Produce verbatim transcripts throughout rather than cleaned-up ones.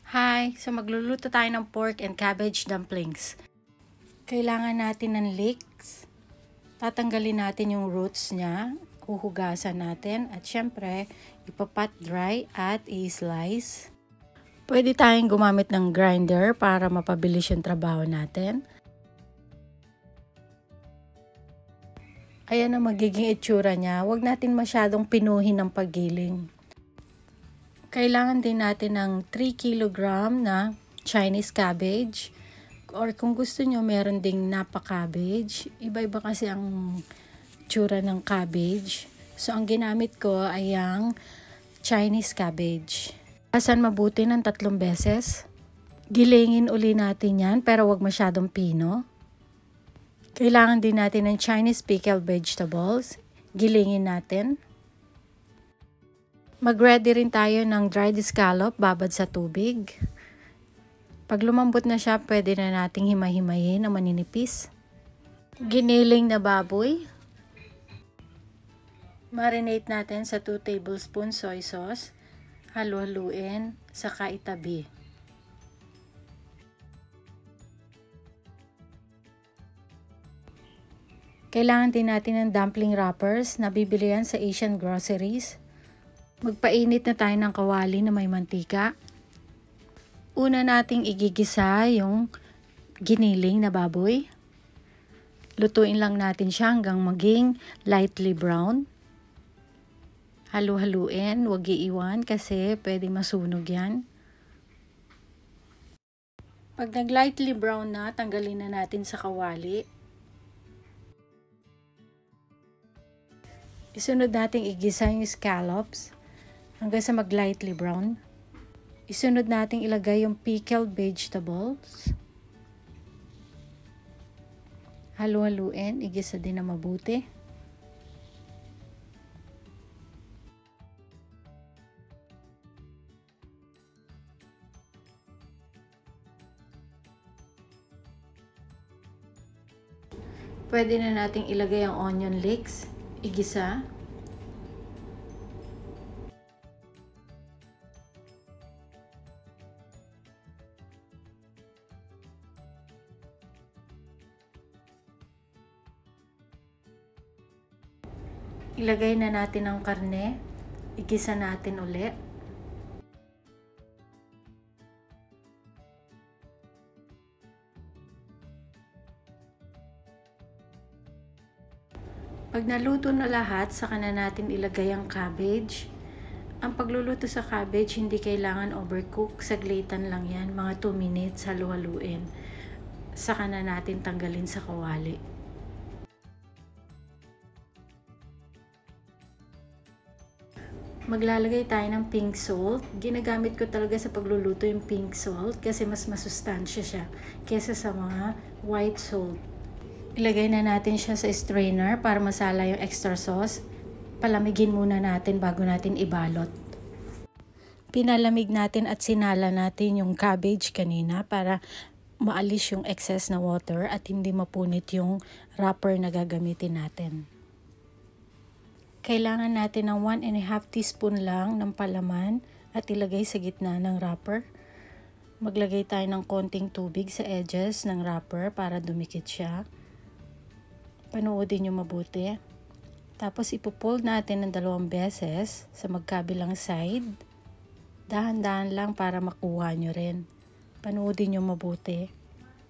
Hi! So magluluto tayo ng pork and cabbage dumplings. Kailangan natin ng leeks. Tatanggalin natin yung roots niya. Uhugasan natin. At syempre, ipapat dry at i-slice. Pwede tayong gumamit ng grinder para mapabilis yung trabaho natin. Ayan ang magiging itsura niya. Huwag natin masyadong pinuhin ng paggiling. Kailangan din natin ng three kilogram na Chinese cabbage. Or kung gusto nyo, meron ding napa cabbage. Iba-iba kasi ang tsura ng cabbage. So, ang ginamit ko ay ang Chinese cabbage. Asan mabuti ng tatlong beses. Gilingin uli natin yan, pero wag masyadong pino. Kailangan din natin ng Chinese pickled vegetables. Gilingin natin. Mag-ready rin tayo ng dried scallop, babad sa tubig. Pag lumambot na siya, pwede na nating himay-himayin na maninipis. Giniling na baboy. Marinate natin sa two tablespoons soy sauce. Halu-haluin, saka itabi. Kailangan din natin ng dumpling wrappers na bibili yan sa Asian groceries. Magpainit na tayo ng kawali na may mantika. Una nating igigisa yung giniling na baboy. Lutuin lang natin siya hanggang maging lightly brown. Halu-haluin, huwag iiwan kasi pwede masunog yan. Pag nag-lightly brown na, tanggalin na natin sa kawali. Isunod natin igisa yung scallops hanggang sa mag-lightly brown. Isunod natin ilagay yung pickled vegetables. Halu-haluin, igisa din na mabuti. Pwede na nating ilagay ang onion leeks, igisa. Ilagay na natin ang karne. Igisa natin ulit. Pag naluto na lahat, saka na natin ilagay ang cabbage. Ang pagluluto sa cabbage, hindi kailangan overcook. Saglitan lang yan. Mga two minutes, halu-haluin. Saka na natin tanggalin sa kawali. Maglalagay tayo ng pink salt. Ginagamit ko talaga sa pagluluto yung pink salt kasi mas masustansya siya kesa sa mga white salt. Ilagay na natin siya sa strainer para masala yung extra sauce. Palamigin muna natin bago natin ibalot. Pinalamig natin at sinala natin yung cabbage kanina para maalis yung excess na water at hindi mapunit yung wrapper na gagamitin natin. Kailangan natin ng one and a half teaspoon lang ng palaman at ilagay sa gitna ng wrapper. Maglagay tayo ng konting tubig sa edges ng wrapper para dumikit siya. Panoodin nyo mabuti. Tapos ipupold natin ng dalawang beses sa magkabilang side. Dahan-dahan lang para makuha nyo rin. Panoodin nyo mabuti.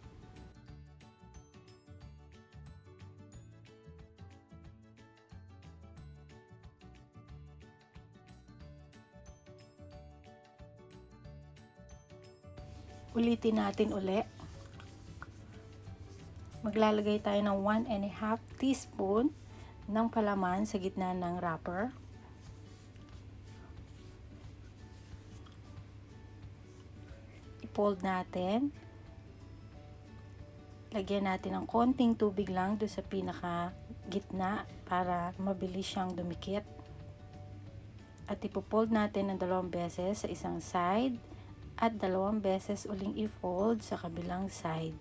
Ulitin natin uli. Maglalagay tayo ng one and a half teaspoon ng palaman sa gitna ng wrapper. I-fold natin. Lagyan natin ng konting tubig lang doon sa pinaka gitna para mabilis siyang dumikit. At ipo-fold natin ng dalawang beses sa isang side. At dalawang beses uling i-fold sa kabilang side.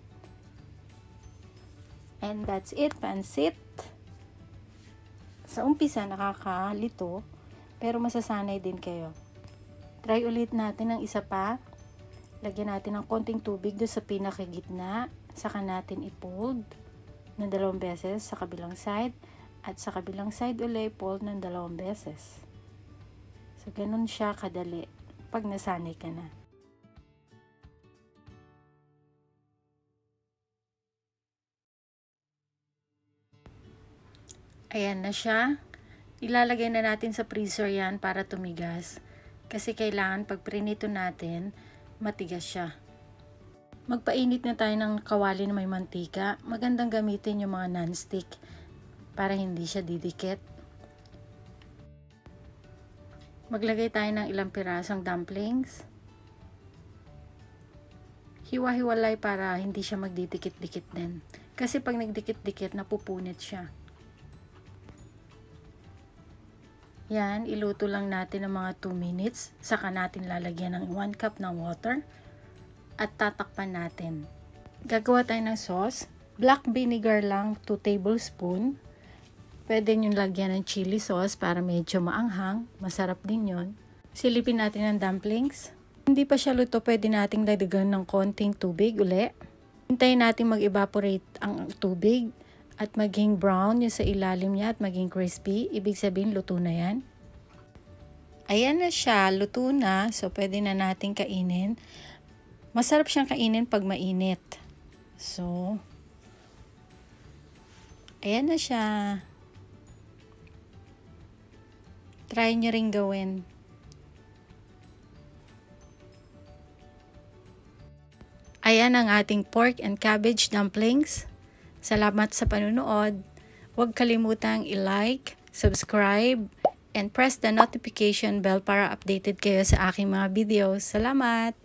And that's it, pansit. Sa umpisa nakakalito, pero masasanay din kayo. Try ulit natin ng isa pa. Lagyan natin ng konting tubig doon sa pinakagitna. Saka natin i-fold ng dalawang beses sa kabilang side. At sa kabilang side ulit, fold ng dalawang beses. So, ganun siya kadali pag nasanay ka na. Ayan na siya. Ilalagay na natin sa freezer yan para tumigas. Kasi kailangan pag prinito natin, matigas siya. Magpainit na tayo ng kawali na may mantika. Magandang gamitin yung mga non-stick para hindi siya didikit. Maglagay tayo ng ilang pirasong dumplings. Hiwa-hiwalay para hindi siya magdidikit-dikit din. Kasi pag nagdikit-dikit, napupunit siya. Yan, iluto lang natin ng mga two minutes. Saka natin lalagyan ng one cup ng water. At tatakpan natin. Gagawa tayo ng sauce. Black vinegar lang, two tablespoons. Pwede nyo lagyan ng chili sauce para medyo maanghang. Masarap din yon. Silipin natin ang dumplings. Hindi pa siya luto, pwede nating dagdagan ng konting tubig uli. Hintayin natin mag-evaporate ang tubig. At maging brown yung sa ilalim niya at maging crispy. Ibig sabihin, luto na yan. Ayan na siya, luto na. So, pwede na natin kainin. Masarap siyang kainin pag mainit. So, ayan na siya. Try nyo rin gawin. Ayan ang ating pork and cabbage dumplings. Salamat sa panunood. Huwag kalimutang i-like, subscribe, and press the notification bell para updated kayo sa aking mga videos. Salamat!